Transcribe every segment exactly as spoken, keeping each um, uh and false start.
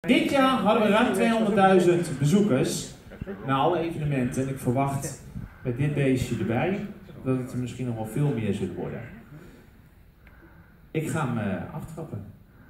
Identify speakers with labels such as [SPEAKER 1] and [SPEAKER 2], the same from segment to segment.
[SPEAKER 1] Dit jaar hadden we ruim tweehonderdduizend bezoekers naar alle evenementen. En ik verwacht met dit beestje erbij dat het er misschien nog wel veel meer zullen worden. Ik ga hem uh, aftrappen.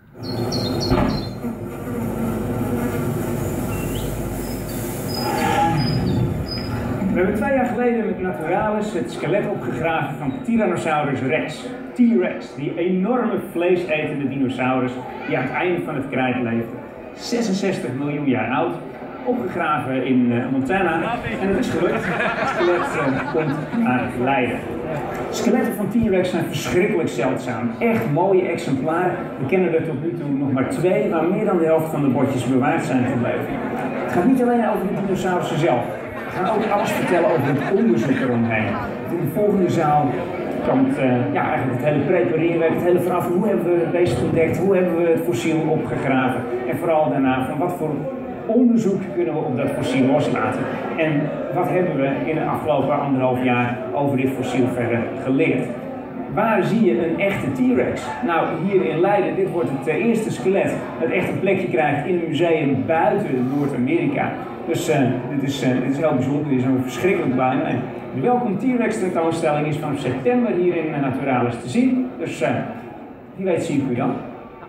[SPEAKER 2] We hebben twee jaar geleden met Naturalis het skelet opgegraven van Tyrannosaurus rex. T-Rex, die enorme vleesetende dinosaurus die aan het einde van het krijt leefde. zesenzestig miljoen jaar oud, opgegraven in uh, Montana en het is gelukt. Het skelet uh, komt uit Leiden. Skeletten van T-Rex zijn verschrikkelijk zeldzaam. Echt mooie exemplaren. We kennen er tot nu toe nog maar twee, waar meer dan de helft van de botjes bewaard zijn gebleven. Het gaat niet alleen over de dinosaurussen zelf. We gaan ook alles vertellen over het onderzoek eromheen. In de volgende zaal komt uh, ja, eigenlijk het hele prepareerwerk, het hele verhaal van hoe hebben we het beest ontdekt, hoe hebben we het fossiel opgegraven en vooral daarna van wat voor onderzoek kunnen we op dat fossiel loslaten en wat hebben we in de afgelopen anderhalf jaar over dit fossiel verder geleerd. Waar zie je een echte T-Rex? Nou, hier in Leiden, dit wordt het eerste skelet dat echt een plekje krijgt in een museum buiten Noord-Amerika. Dus uh, dit, is, uh, dit is heel bijzonder, dit is een verschrikkelijk blij mee. De Welkom T-Rex tentoonstelling is vanaf september hier in uh, Naturalis te zien. Dus uh, wie weet zie ik u dan.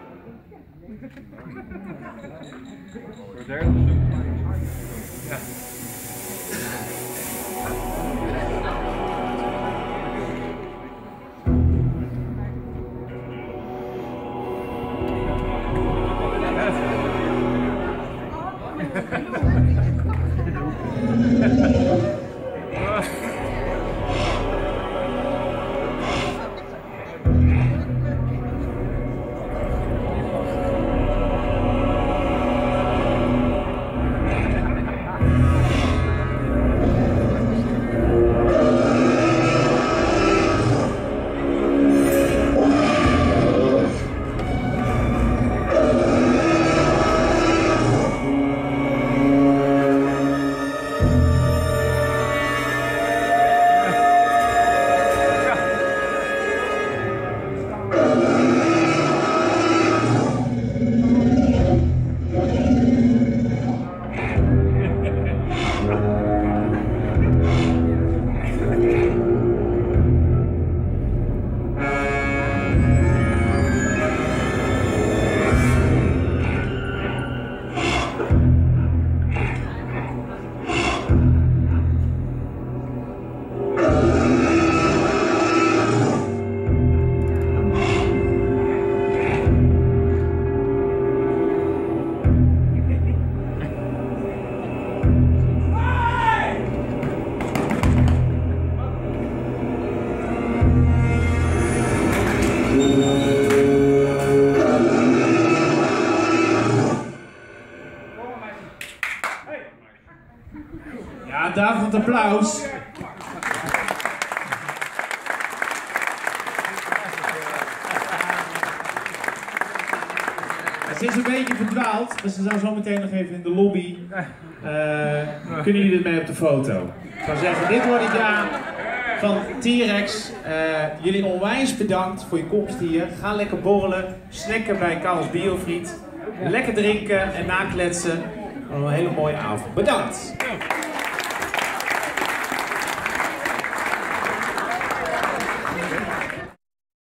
[SPEAKER 3] Ja.
[SPEAKER 1] Ja, daverend applaus. Ze is een beetje verdwaald, dus ze zou zo meteen nog even in de lobby. Uh, kunnen jullie ermee op de foto? Ik zou zeggen, dit wordt het jaar van T-Rex. Uh, jullie onwijs bedankt voor je komst hier. Ga lekker borrelen, snacken bij Karls Biofriet. Lekker drinken en nakletsen. Een hele mooie avond. Bedankt!